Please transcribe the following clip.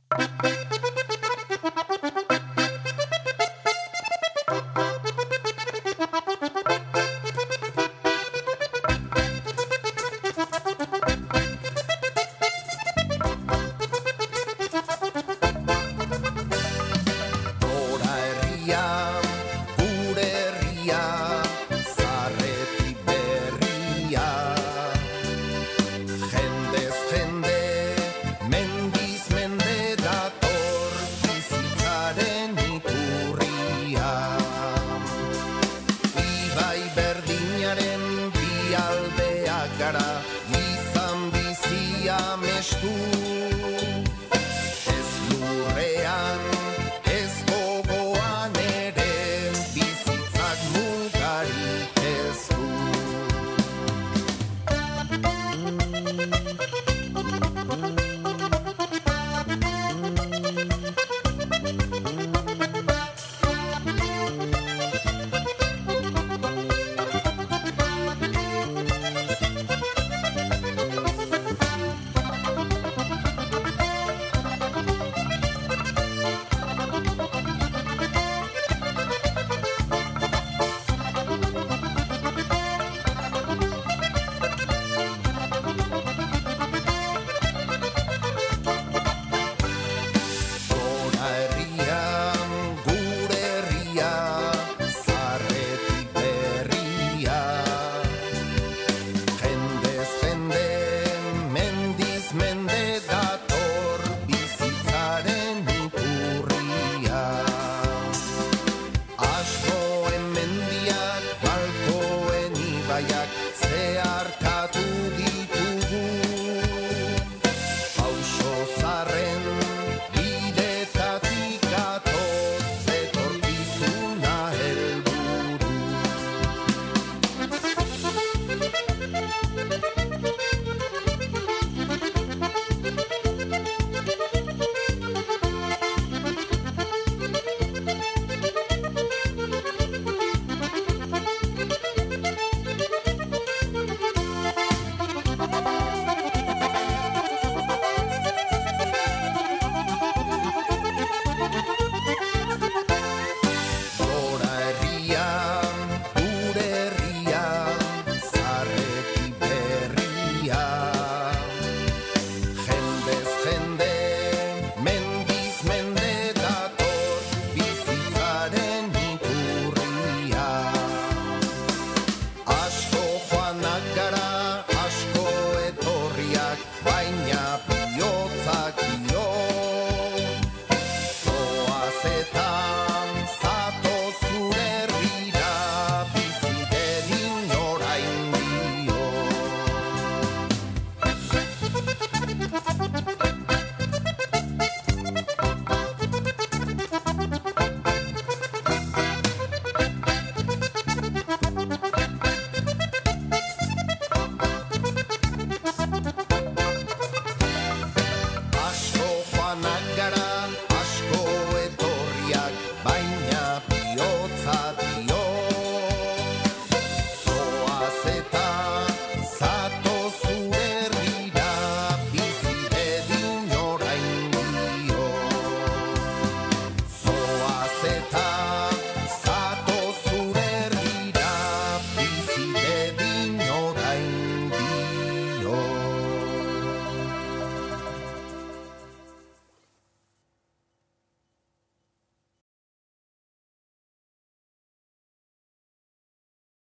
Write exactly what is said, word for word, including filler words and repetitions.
Gora herria, gure herria, zarretik berria. Jendez jende, mendiz mende dator bizitzaren iturria. Ibai berdinaren bi aldeak gara, izan bizia mestu. Ez lurrean, ez gogoan ere, bizitzak mugarik ez du. Gora herria, gure herria, zarretik berria. Jendez jende, mendiz mende dator bizitzaren iturria. Askoen mendiak, balkoen ibaiak, zeharkatu ditugu. Pauso zarren, bidetatik gatoz, etorkizuna helburu. Gora herria, gure herria, zarretik berria. Jendez jende, mendiz mende dator bizitzaren iturria. Asko joanak gara, asko etorriak, baina